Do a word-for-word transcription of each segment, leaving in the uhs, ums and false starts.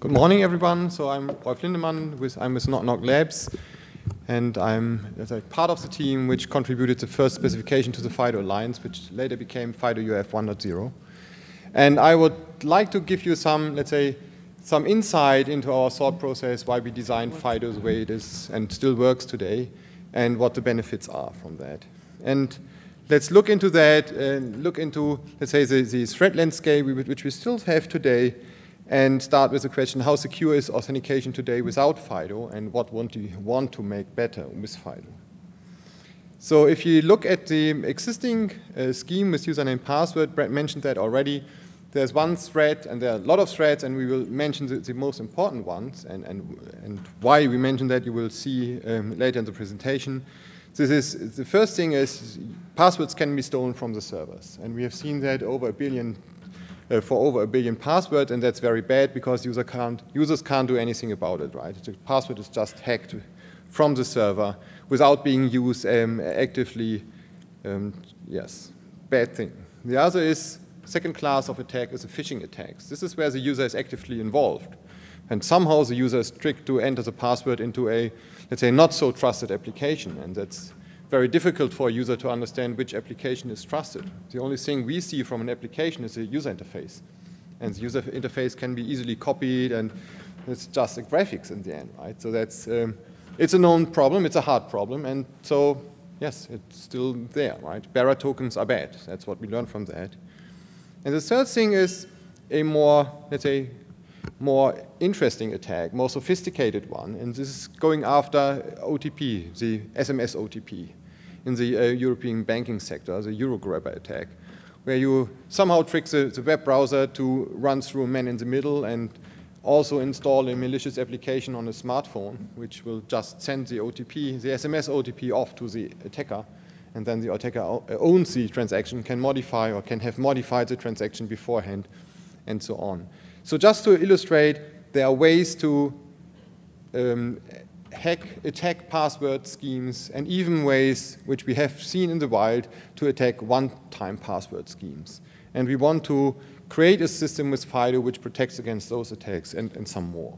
Good morning, everyone. So I'm Rolf Lindemann. With, I'm with Knock Knock Labs, and I'm as a part of the team which contributed the first specification to the FIDO Alliance, which later became FIDO U F one point zero. And I would like to give you some, let's say, some insight into our thought process, why we designed FIDO the way it is and still works today, and what the benefits are from that. And let's look into that and look into, let's say, the, the threat landscape which we still have today, and start with the question, how secure is authentication today without FIDO, and what want you want to make better with FIDO? So if you look at the existing uh, scheme with username password, Brett mentioned that already. There's one thread, and there are a lot of threads, and we will mention the, the most important ones, and, and, and why we mention that you will see um, later in the presentation. This is, the first thing is passwords can be stolen from the servers, and we have seen that over a billion Uh, for over a billion passwords, and that's very bad because user can't, users can't do anything about it, right? The password is just hacked from the server without being used um, actively. Um, yes, bad thing. The other is, second class of attack is a phishing attacks. This is where the user is actively involved. And somehow the user is tricked to enter the password into a, let's say, not so trusted application, and that's very difficult for a user to understand which application is trusted. The only thing we see from an application is the user interface. And the user interface can be easily copied, and it's just the graphics in the end, right? So that's, um, it's a known problem, it's a hard problem, and so, yes, it's still there, right? Bearer tokens are bad, that's what we learned from that. And the third thing is a more, let's say, more interesting attack, more sophisticated one, and this is going after O T P, the S M S O T P. In the uh, European banking sector, the Eurograbber attack, where you somehow trick the, the web browser to run through a man in the middle and also install a malicious application on a smartphone, which will just send the O T P, the S M S O T P off to the attacker, and then the attacker owns the transaction, can modify or can have modified the transaction beforehand, and so on. So just to illustrate, there are ways to um, hack, attack password schemes, and even ways which we have seen in the wild to attack one-time password schemes. And we want to create a system with FIDO which protects against those attacks and, and some more.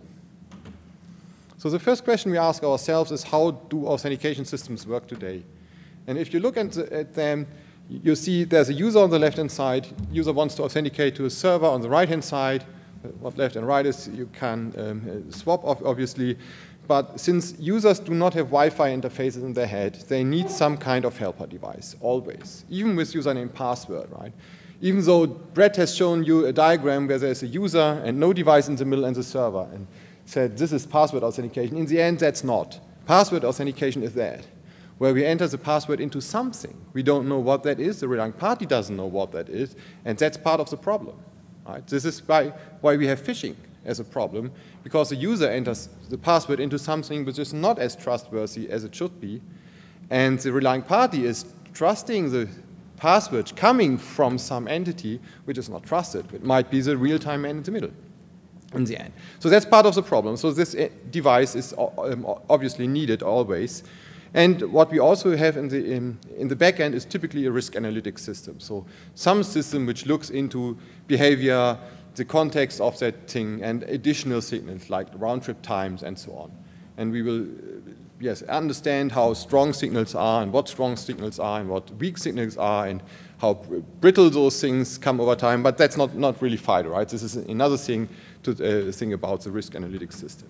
So the first question we ask ourselves is, how do authentication systems work today? And if you look at, the, at them, you see there's a user on the left-hand side. User wants to authenticate to a server on the right-hand side. What left and right is, you can um, swap, obviously. But since users do not have Wi-Fi interfaces in their head, they need some kind of helper device, always, even with username password, right? Even though Brett has shown you a diagram where there's a user and no device in the middle and the server, and said this is password authentication, in the end, that's not. Password authentication is that, where we enter the password into something. We don't know what that is, the relying party doesn't know what that is, and that's part of the problem, right? This is why, why we have phishing as a problem, because the user enters the password into something which is not as trustworthy as it should be, and the relying party is trusting the password coming from some entity which is not trusted. It might be the real-time man in the middle in the end. So that's part of the problem. So this device is obviously needed always. And what we also have in the, in, in the back end is typically a risk analytics system. So some system which looks into behavior, the context of that thing, and additional signals like round-trip times and so on. And we will, yes, understand how strong signals are and what strong signals are and what weak signals are and how brittle those things come over time, but that's not, not really FIDO, right? This is another thing to uh, think about the risk analytics system.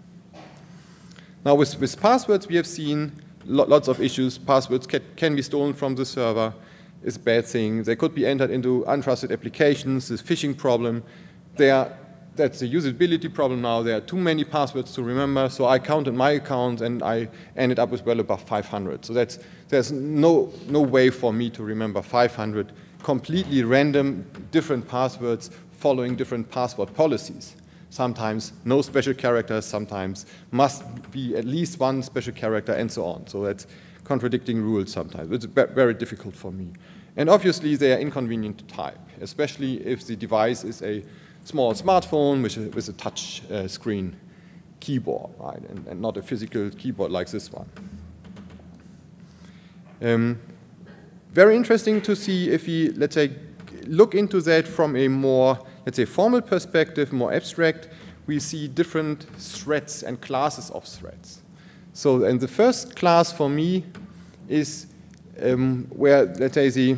Now with, with passwords, we have seen lo lots of issues. Passwords can, can be stolen from the server. Is a bad thing. They could be entered into untrusted applications, this phishing problem. There, that's the usability problem now. There are too many passwords to remember, so I counted my accounts and I ended up with well above five hundred. So that's, there's no, no way for me to remember five hundred completely random, different passwords following different password policies. Sometimes no special characters, sometimes must be at least one special character, and so on. So that's contradicting rules sometimes. It's very difficult for me. And obviously they are inconvenient to type, especially if the device is a small smartphone with a, with a touch uh, screen keyboard, right, and, and not a physical keyboard like this one. Um, very interesting to see if we, let's say, look into that from a more, let's say, formal perspective, more abstract. we see different threats and classes of threats. So, and the first class for me is um, where, let's say, the,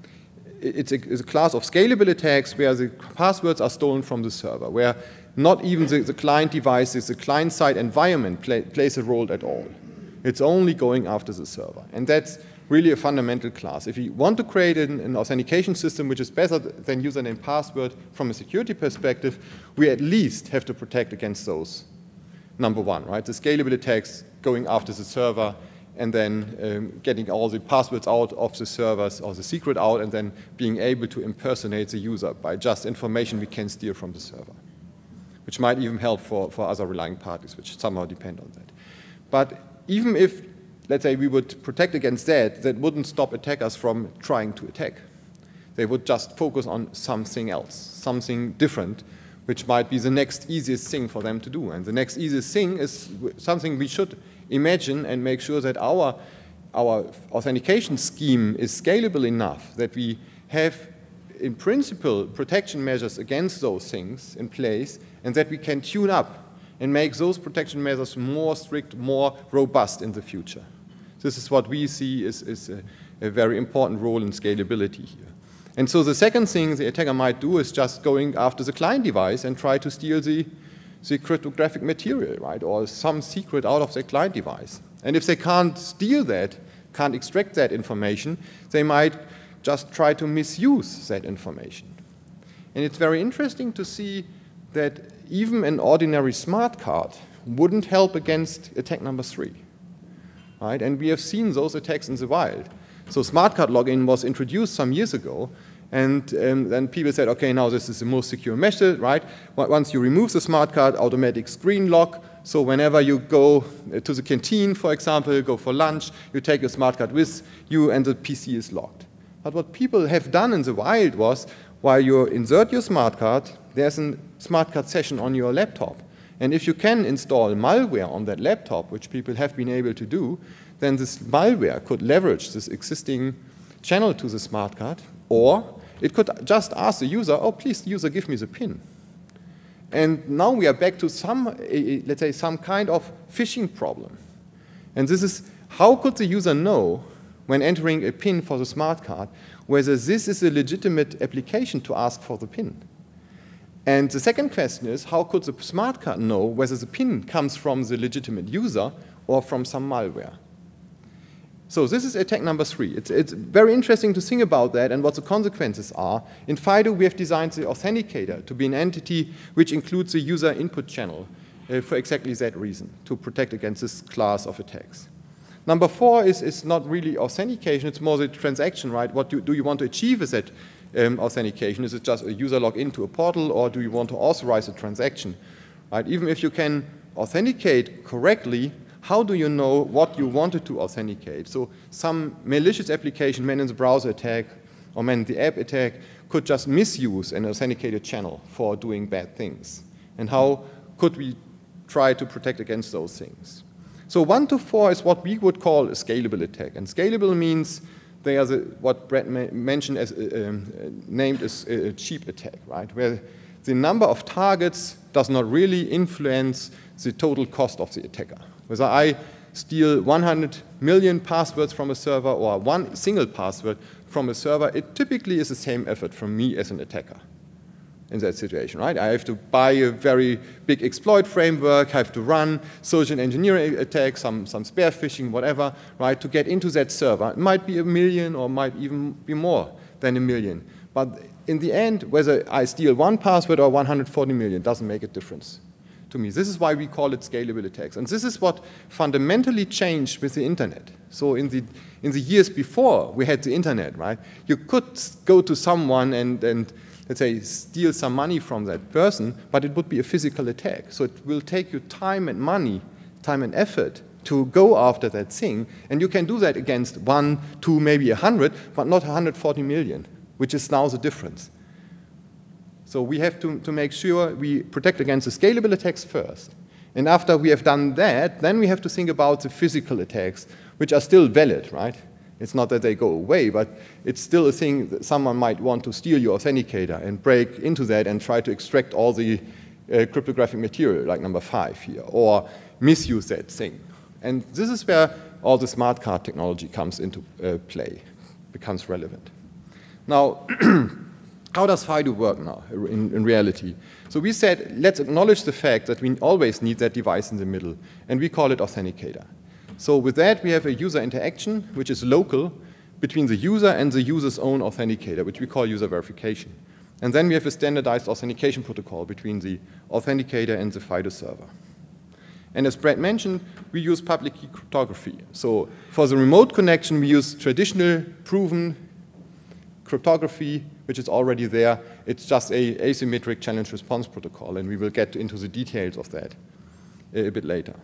it's, a, it's a class of scalable attacks where the passwords are stolen from the server, where not even the, the client devices, the client-side environment play, plays a role at all. It's only going after the server. And that's really a fundamental class. If you want to create an, an authentication system which is better than username password from a security perspective, we at least have to protect against those. Number one, right? The scalable attacks going after the server and then um, getting all the passwords out of the servers or the secret out and then being able to impersonate the user by just information we can steal from the server, which might even help for, for other relying parties, which somehow depend on that. But even if, let's say, we would protect against that, that wouldn't stop attackers from trying to attack. They would just focus on something else, something different, which might be the next easiest thing for them to do. And the next easiest thing is something we should imagine and make sure that our, our authentication scheme is scalable enough that we have, in principle, protection measures against those things in place and that we can tune up and make those protection measures more strict, more robust in the future. This is what we see is, is a, a very important role in scalability here. And so the second thing the attacker might do is just going after the client device and try to steal the, the cryptographic material, right, or some secret out of their client device. And if they can't steal that, can't extract that information, they might just try to misuse that information. And it's very interesting to see that even an ordinary smart card wouldn't help against attack number three. Right? And we have seen those attacks in the wild. So smart card login was introduced some years ago, and um, then people said, okay, now this is the most secure method, right? Once you remove the smart card, automatic screen lock. So whenever you go to the canteen, for example, go for lunch, you take your smart card with you, and the P C is locked. But what people have done in the wild was, while you insert your smart card, there's a smart card session on your laptop. And if you can install malware on that laptop, which people have been able to do, then this malware could leverage this existing channel to the smart card, or it could just ask the user, oh, please, user, give me the PIN. And now we are back to some, let's say, some kind of phishing problem. And this is, how could the user know when entering a PIN for the smart card whether this is a legitimate application to ask for the PIN? And the second question is, how could the smart card know whether the PIN comes from the legitimate user or from some malware? So this is attack number three. It's, it's very interesting to think about that and what the consequences are. In FIDO, we have designed the authenticator to be an entity which includes the user input channel uh, for exactly that reason, to protect against this class of attacks. Number four is, is not really authentication, it's more the transaction, right? What do, do you want to achieve with that um, authentication? Is it just a user log into a portal, or do you want to authorize a transaction? Right? Even if you can authenticate correctly, how do you know what you wanted to authenticate? So some malicious application, man in the browser attack or man in the app attack, could just misuse an authenticated channel for doing bad things. And how could we try to protect against those things? So one to four is what we would call a scalable attack. And scalable means they are the, what Brett mentioned as uh, um, named as a cheap attack, right? Where the number of targets does not really influence the total cost of the attacker. Whether I steal one hundred million passwords from a server or one single password from a server, it typically is the same effort from me as an attacker in that situation, right? I have to buy a very big exploit framework, I have to run social engineering attacks, some, some spear phishing, whatever, right, to get into that server. It might be a million or might even be more than a million. But in the end, whether I steal one password or one hundred forty million doesn't make a difference to me. This is why we call it scalable attacks. And this is what fundamentally changed with the internet. So in the, in the years before we had the internet, right, you could go to someone and, and let's say, steal some money from that person, but it would be a physical attack. So it will take you time and money, time and effort to go after that thing. And you can do that against one, two, maybe a hundred, but not one hundred forty million, which is now the difference. So we have to, to make sure we protect against the scalable attacks first. And after we have done that, then we have to think about the physical attacks, which are still valid, right? It's not that they go away, but it's still a thing that someone might want to steal your authenticator and break into that and try to extract all the uh, cryptographic material, like number five here, or misuse that thing. And this is where all the smart card technology comes into uh, play, becomes relevant. Now, how does FIDO work now in, in reality? So we said, let's acknowledge the fact that we always need that device in the middle, and we call it authenticator. So with that, we have a user interaction, which is local, between the user and the user's own authenticator, which we call user verification. And then we have a standardized authentication protocol between the authenticator and the FIDO server. And as Brad mentioned, we use public key cryptography. So for the remote connection, we use traditional proven cryptography, which is already there. It's just a asymmetric challenge response protocol, and we will get into the details of that a bit later.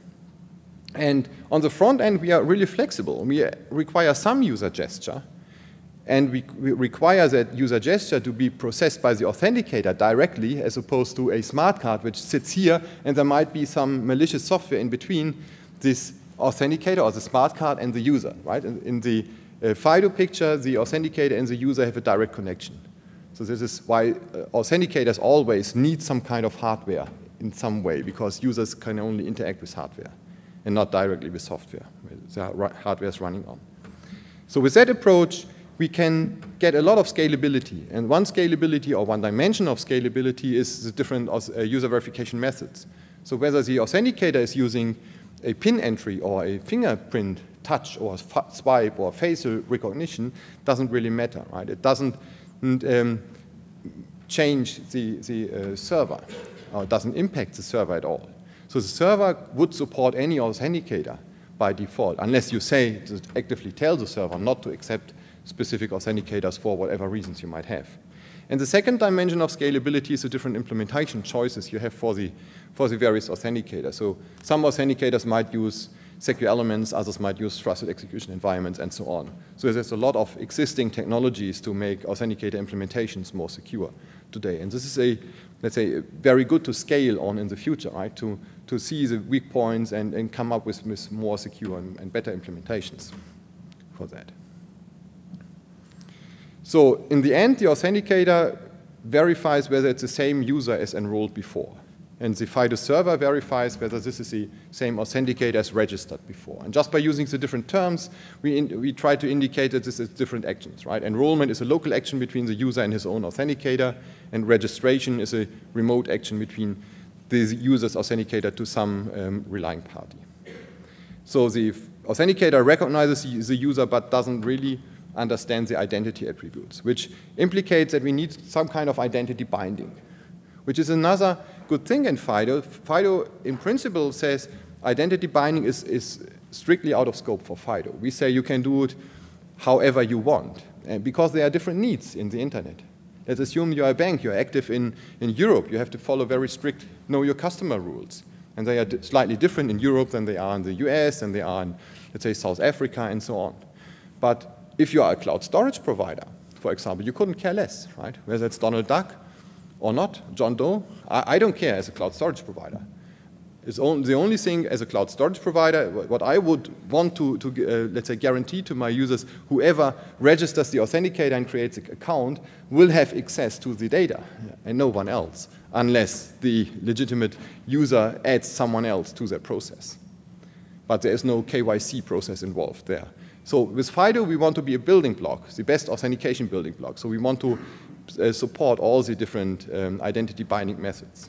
And on the front end, we are really flexible. We require some user gesture, and we, we require that user gesture to be processed by the authenticator directly, as opposed to a smart card which sits here, and there might be some malicious software in between this authenticator or the smart card and the user, right? In, in the uh, FIDO picture, the authenticator and the user have a direct connection. So this is why uh, authenticators always need some kind of hardware in some way, because users can only interact with hardware and not directly with software the hardware is running on. So with that approach, we can get a lot of scalability. And one scalability or one dimension of scalability is the different user verification methods. So whether the authenticator is using a PIN entry or a fingerprint touch or swipe or facial recognition doesn't really matter, right? It doesn't um, change the, the uh, server, or it doesn't impact the server at all. So the server would support any authenticator by default, unless you say, to actively tell the server not to accept specific authenticators for whatever reasons you might have. And the second dimension of scalability is the different implementation choices you have for the, for the various authenticators. So some authenticators might use secure elements, others might use trusted execution environments, and so on. So there's a lot of existing technologies to make authenticator implementations more secure today. And this is a, let's say, very good to scale on in the future, right? To, to see the weak points and, and come up with, with more secure and, and better implementations for that. So in the end, the authenticator verifies whether it's the same user as enrolled before. And the FIDO server verifies whether this is the same authenticator as registered before. And just by using the different terms, we, in, we try to indicate that this is different actions, right? Enrollment is a local action between the user and his own authenticator, and registration is a remote action between the user's authenticator to some um, relying party. So the authenticator recognizes the user but doesn't really understand the identity attributes, which implicates that we need some kind of identity binding, which is another good thing in FIDO. FIDO, in principle, says identity binding is, is strictly out of scope for FIDO. We say you can do it however you want, and because there are different needs in the internet. Let's assume you're a bank, you're active in, in Europe, you have to follow very strict know your customer rules. And they are slightly different in Europe than they are in the U S, and they are in, let's say, South Africa, and so on. But if you are a cloud storage provider, for example, you couldn't care less, right? Whether it's Donald Duck or not, John Doe, I, I don't care as a cloud storage provider. It's only, the only thing as a cloud storage provider, what I would want to, to uh, let's say, guarantee to my users, whoever registers the authenticator and creates an account will have access to the data, and no one else, unless the legitimate user adds someone else to their process. But there is no K Y C process involved there. So with FIDO, we want to be a building block, the best authentication building block. So we want to uh, support all the different um, identity binding methods.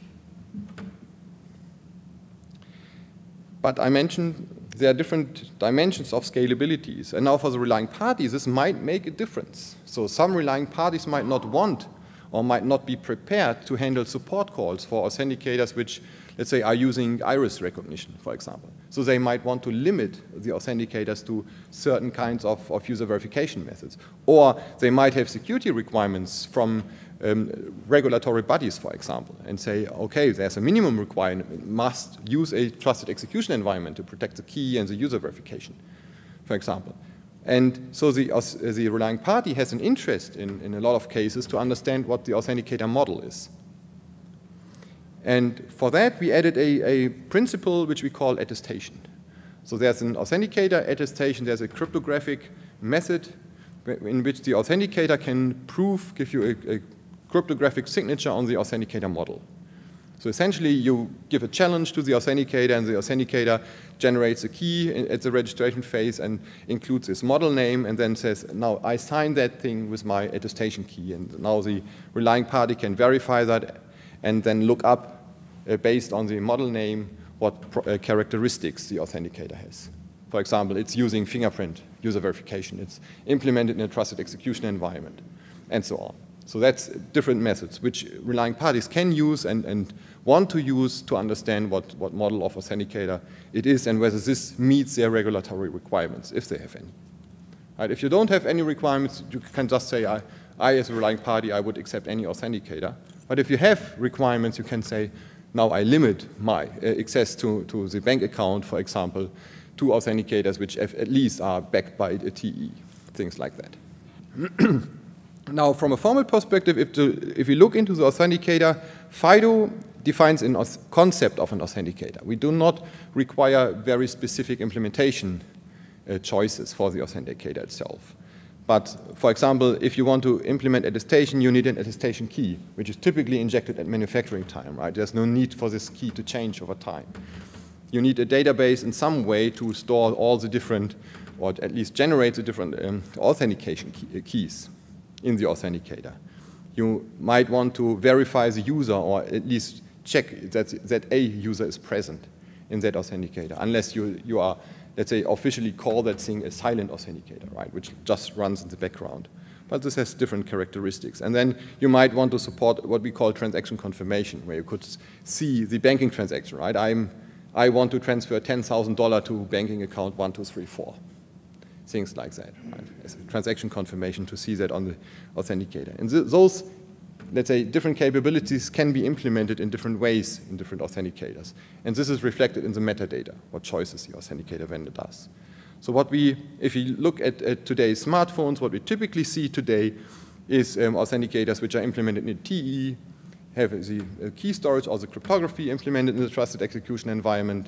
But I mentioned there are different dimensions of scalabilities. And now for the relying parties, this might make a difference. So some relying parties might not want or might not be prepared to handle support calls for authenticators which, let's say, are using iris recognition, for example. So they might want to limit the authenticators to certain kinds of, of user verification methods. Or they might have security requirements from um, regulatory bodies, for example, and say, okay, there's a minimum requirement, it must use a trusted execution environment to protect the key and the user verification, for example. And so the, uh, the relying party has an interest in, in a lot of cases to understand what the authenticator model is. And for that, we added a, a principle which we call attestation. So there's an authenticator attestation, there's a cryptographic method in which the authenticator can prove, give you a, a cryptographic signature on the authenticator model. So essentially, you give a challenge to the authenticator, and the authenticator generates a key at the registration phase and includes this model name, and then says, now I signed that thing with my attestation key. And now the relying party can verify that and then look up, uh, based on the model name, what pro uh, characteristics the authenticator has. For example, it's using fingerprint user verification. It's implemented in a trusted execution environment, and so on. So that's different methods which relying parties can use and, and want to use to understand what, what model of authenticator it is and whether this meets their regulatory requirements, if they have any. Right, if you don't have any requirements, you can just say, I, I, as a relying party, I would accept any authenticator. But if you have requirements, you can say, now I limit my uh, access to, to the bank account, for example, to authenticators which have, at least are backed by a T E, things like that. Now, from a formal perspective, if, the, if we look into the authenticator, FIDO defines a concept of an authenticator. We do not require very specific implementation uh, choices for the authenticator itself. But, for example, if you want to implement attestation, you need an attestation key, which is typically injected at manufacturing time, right? There's no need for this key to change over time. You need a database in some way to store all the different, or at least generate the different um, authentication key, uh, keys in the authenticator. You might want to verify the user, or at least check that, that a user is present in that authenticator, unless you, you are, let's say, officially call that thing a silent authenticator, right, which just runs in the background. But this has different characteristics. And then you might want to support what we call transaction confirmation, where you could see the banking transaction, right? I'm, I want to transfer ten thousand dollars to banking account one two three four. Things like that, right? As a transaction confirmation to see that on the authenticator. And th those, let's say, different capabilities can be implemented in different ways in different authenticators. And this is reflected in the metadata, what choices the authenticator vendor does. So what we, if you look at, at today's smartphones, what we typically see today is um, authenticators which are implemented in T E, have the uh, key storage or the cryptography implemented in the trusted execution environment,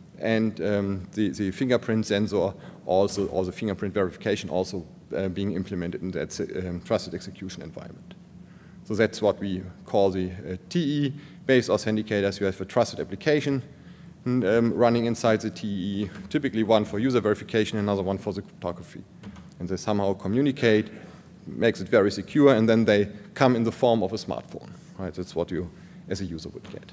and um, the, the fingerprint sensor also, or the fingerprint verification also uh, being implemented in that um, trusted execution environment. So that's what we call the uh, T E-based authenticators. You have a trusted application and, um, running inside the T E, typically one for user verification, another one for the cryptography. And they somehow communicate, makes it very secure, and then they come in the form of a smartphone. Right? That's what you, as a user, would get.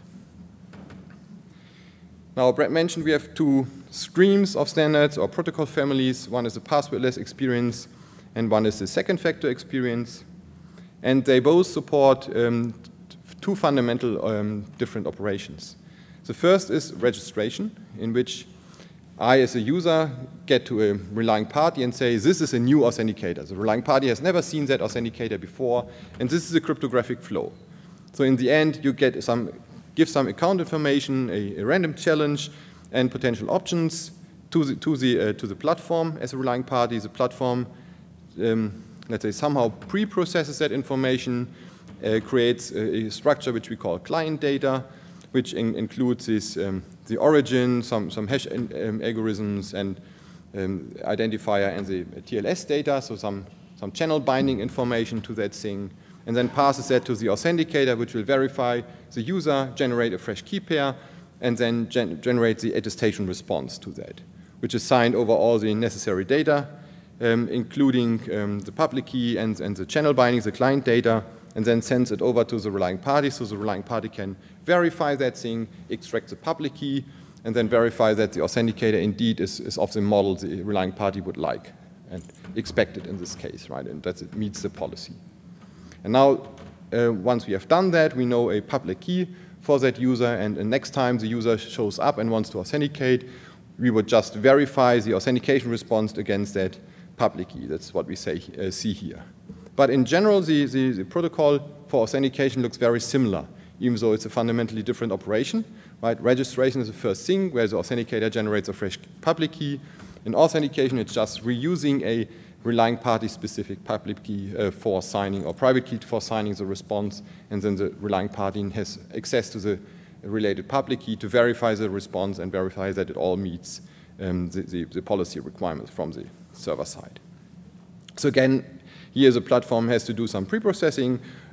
Now, Brett mentioned we have two streams of standards or protocol families. One is the passwordless experience, and one is the second factor experience. And they both support um, two fundamental um, different operations. The first is registration, in which I, as a user, get to a relying party and say, this is a new authenticator. The relying party has never seen that authenticator before, and this is a cryptographic flow. So in the end, you get some, give some account information, a, a random challenge, and potential options to the, to the, uh, to the platform as a relying party. The platform, um, let's say, somehow pre-processes that information, uh, creates a, a structure which we call client data, which in, includes this, um, the origin, some, some hash um, algorithms, and um, identifier, and the T L S data, so some, some channel binding information to that thing, and then passes that to the authenticator, which will verify the user, generate a fresh key pair, and then gen generate the attestation response to that, which is signed over all the necessary data, um, including um, the public key and, and the channel bindings, the client data, and then sends it over to the relying party, so the relying party can verify that thing, extract the public key, and then verify that the authenticator indeed is, is of the model the relying party would like and expected in this case, right, and that it meets the policy. And now, uh, once we have done that, we know a public key for that user, and, and next time the user shows up and wants to authenticate, we would just verify the authentication response against that public key. That's what we say, uh, see here. But in general, the, the, the protocol for authentication looks very similar, even though it's a fundamentally different operation. Right? Registration is the first thing, where the authenticator generates a fresh public key. In authentication, it's just reusing a relying party-specific public key uh, for signing, or private key for signing the response, and then the relying party has access to the related public key to verify the response and verify that it all meets um, the, the, the policy requirements from the server side. So again, here the platform has to do some pre-processing,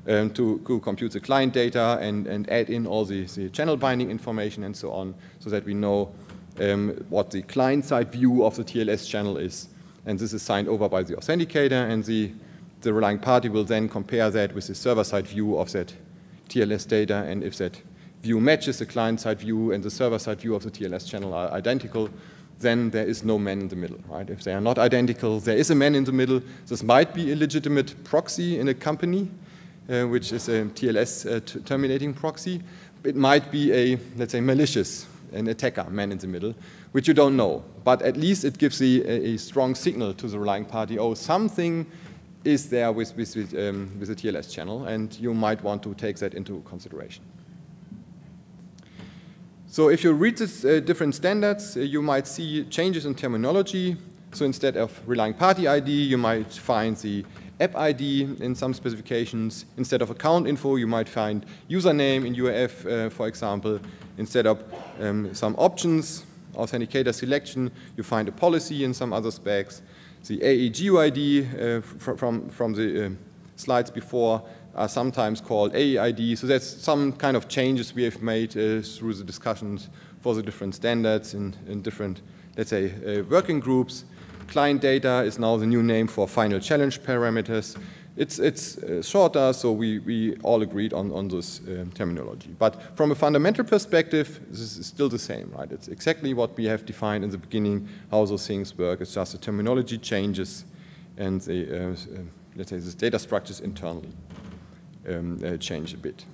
um, to, to compute the client data and, and add in all the, the channel binding information and so on, so that we know um, what the client-side view of the T L S channel is. And this is signed over by the authenticator, and the, the relying party will then compare that with the server-side view of that T L S data, and if that view matches the client-side view and the server-side view of the T L S channel are identical, then there is no man in the middle, right? If they are not identical, there is a man in the middle. This might be a legitimate proxy in a company, uh, which is a T L S uh, terminating proxy. It might be a, let's say, malicious, an attacker, man in the middle, which you don't know. But at least it gives a, a strong signal to the relying party, oh, something is there with, with, with, um, with the T L S channel, and you might want to take that into consideration. So if you read the uh, different standards, uh, you might see changes in terminology. So instead of relying party I D, you might find the app I D in some specifications. Instead of account info, you might find username in U E F, uh, for example. Instead of um, some options, authenticator selection, you find a policy in some other specs. The A E G U I D uh, fr from, from the uh, slides before are sometimes called A E I D. So that's some kind of changes we have made uh, through the discussions for the different standards in, in different, let's say, uh, working groups. Client data is now the new name for final challenge parameters. It's, it's uh, shorter, so we, we all agreed on, on this uh, terminology. But from a fundamental perspective, this is still the same, right? It's exactly what we have defined in the beginning, how those things work. It's just the terminology changes and the, uh, uh, let's say, the data structures internally um, uh, change a bit.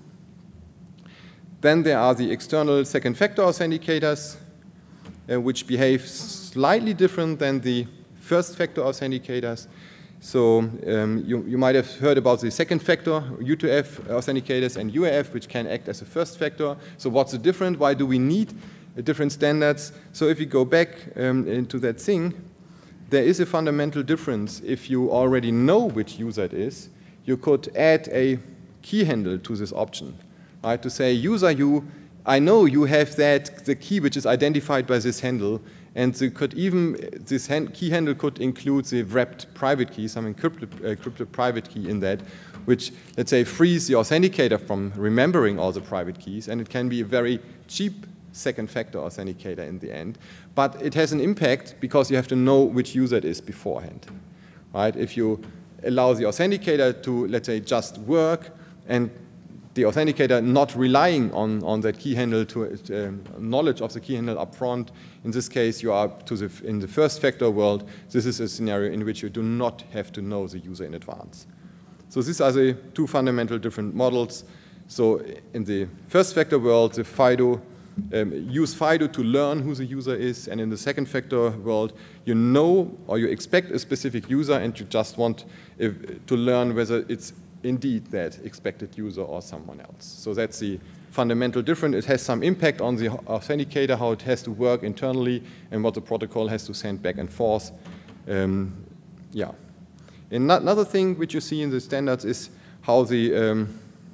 Then there are the external second factor authenticators, uh, which behave slightly different than the first factor authenticators. So um, you, you might have heard about the second factor, U two F authenticators and U A F, which can act as a first factor. So what's the difference? Why do we need uh, different standards? So if you go back um, into that thing, there is a fundamental difference. If you already know which user it is, you could add a key handle to this option, right? To say, user you, I know you have that, the key which is identified by this handle, and you could even, this hand, key handle could include the wrapped private key, some encrypted, uh, encrypted private key in that, which, let's say, frees the authenticator from remembering all the private keys, and it can be a very cheap second factor authenticator in the end. But it has an impact because you have to know which user it is beforehand, right? If you allow the authenticator to, let's say, just work, and the authenticator not relying on, on that key handle to um, knowledge of the key handle up front. In this case, you are to the, in the first factor world, this is a scenario in which you do not have to know the user in advance. So these are the two fundamental different models. So in the first factor world, the FIDO, um, use FIDO to learn who the user is, and in the second factor world, you know or you expect a specific user and you just want if, to learn whether it's indeed that expected user or someone else. So that's the fundamental difference. It has some impact on the authenticator, how it has to work internally, and what the protocol has to send back and forth. Um, yeah. And another thing which you see in the standards is how the um,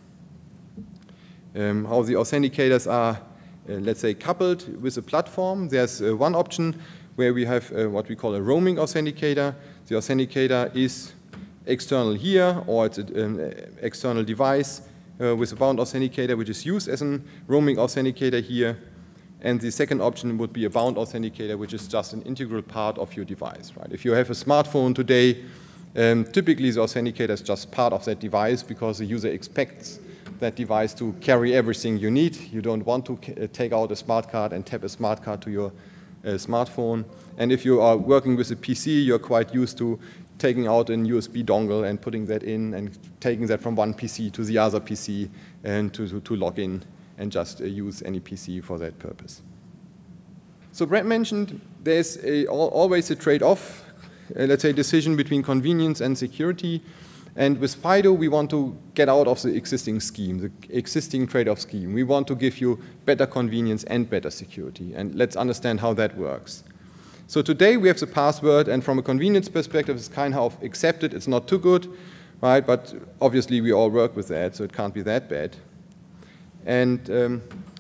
um, how the authenticators are, uh, let's say, coupled with the platform. There's uh, one option where we have uh, what we call a roaming authenticator. The authenticator is external here, or it's an um, external device uh, with a bound authenticator, which is used as a roaming authenticator here. And the second option would be a bound authenticator, which is just an integral part of your device, right? If you have a smartphone today, um, typically the authenticator is just part of that device because the user expects that device to carry everything you need. You don't want to take out a smart card and tap a smart card to your uh, smartphone. And if you are working with a P C, you're quite used to taking out an U S B dongle and putting that in and taking that from one P C to the other P C and to, to, to log in and just uh, use any P C for that purpose. So Brad mentioned there's a, always a trade-off, uh, let's say decision between convenience and security. And with FIDO, we want to get out of the existing scheme, the existing trade-off scheme. We want to give you better convenience and better security. And let's understand how that works. So today we have the password, and from a convenience perspective, it's kind of accepted. It's not too good, right? But obviously we all work with that, so it can't be that bad. And um,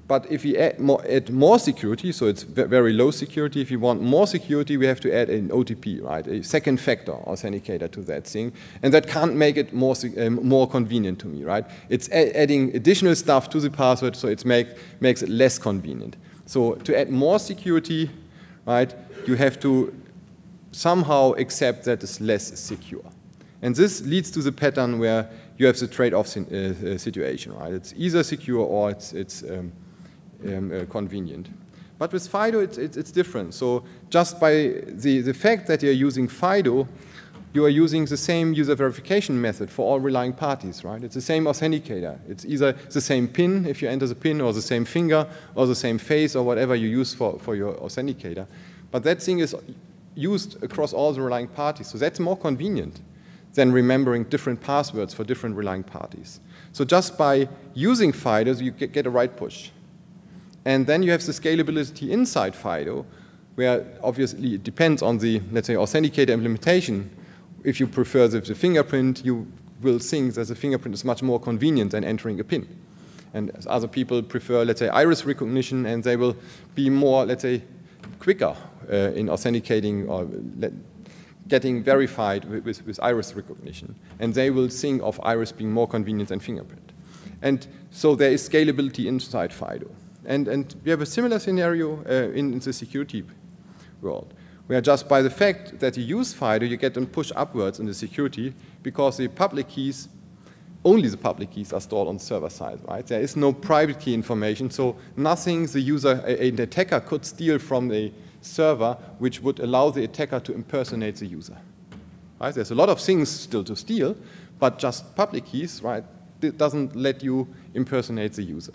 But if we add more, add more security, so it's very low security, if you want more security, we have to add an O T P, right? A second factor authenticator to that thing. And that can't make it more, um, more convenient to me, right? It's adding additional stuff to the password, so it make, makes it less convenient. So to add more security, right, you have to somehow accept that it's less secure. And this leads to the pattern where you have the trade-off uh, situation, right? It's either secure or it's, it's um, um, uh, convenient. But with FIDO, it's, it's, it's different. So just by the, the fact that you're using FIDO, you are using the same user verification method for all relying parties, right? It's the same authenticator. It's either the same PIN if you enter the PIN, or the same finger, or the same face, or whatever you use for, for your authenticator. But that thing is used across all the relying parties. So that's more convenient than remembering different passwords for different relying parties. So just by using FIDO, you get, get a right push. And then you have the scalability inside FIDO, where obviously it depends on the, let's say, authenticator implementation. If you prefer the, the fingerprint, you will think that the fingerprint is much more convenient than entering a PIN. And other people prefer, let's say, iris recognition, and they will be more, let's say, quicker uh, in authenticating or let, getting verified with, with, with iris recognition. And they will think of iris being more convenient than fingerprint. And so there is scalability inside FIDO. And, and we have a similar scenario uh, in, in the security world, where just by the fact that you use FIDO, you get them push upwards in the security, because the public keys, only the public keys are stored on the server side, right? There is no private key information, so nothing the user, an attacker could steal from the server which would allow the attacker to impersonate the user. Right? There's a lot of things still to steal, but just public keys, right, it doesn't let you impersonate the user,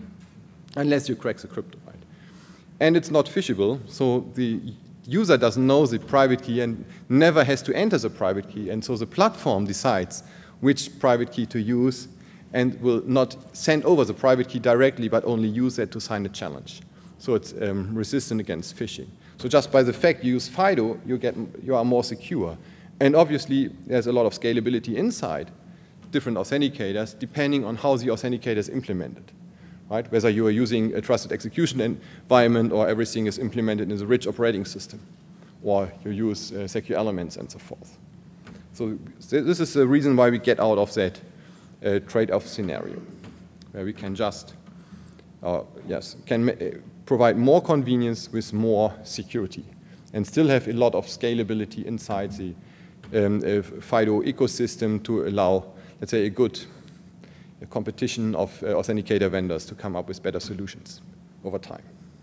unless you crack the crypto, right? And it's not phishable, so the user doesn't know the private key and never has to enter the private key, and so the platform decides which private key to use and will not send over the private key directly, but only use that to sign a challenge. So it's um, resistant against phishing. So just by the fact you use FIDO, you, get, you are more secure. And obviously, there's a lot of scalability inside different authenticators, depending on how the authenticator is implemented, right? Whether you are using a trusted execution environment, or everything is implemented in the rich operating system, or you use uh, secure elements and so forth. So this is the reason why we get out of that uh, trade-off scenario, where we can just, uh, yes, can provide more convenience with more security, and still have a lot of scalability inside the um, uh, FIDO ecosystem to allow, let's say, a good a competition of uh, authenticator vendors to come up with better solutions over time.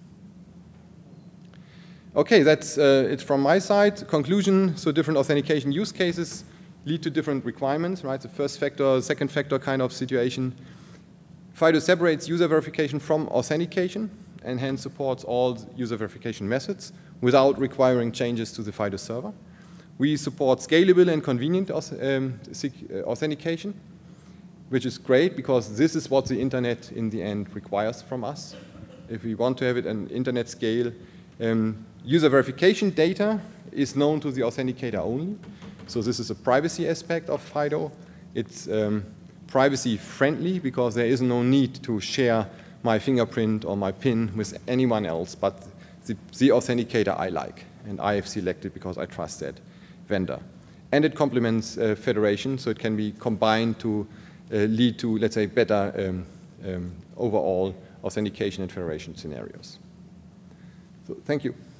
Okay, that's uh, it from my side. Conclusion, so different authentication use cases lead to different requirements, right? The first factor, second factor kind of situation. FIDO separates user verification from authentication, and hence supports all user verification methods without requiring changes to the FIDO server. We support scalable and convenient um, authentication, which is great because this is what the internet in the end requires from us. If we want to have it an internet scale, um, user verification data is known to the authenticator only. So this is a privacy aspect of FIDO. It's um, privacy friendly because there is no need to share my fingerprint or my PIN with anyone else but the, the authenticator I like and I have selected because I trust that vendor. And it complements uh, federation, so it can be combined to uh, lead to, let's say, better um, um, overall authentication and federation scenarios. So thank you.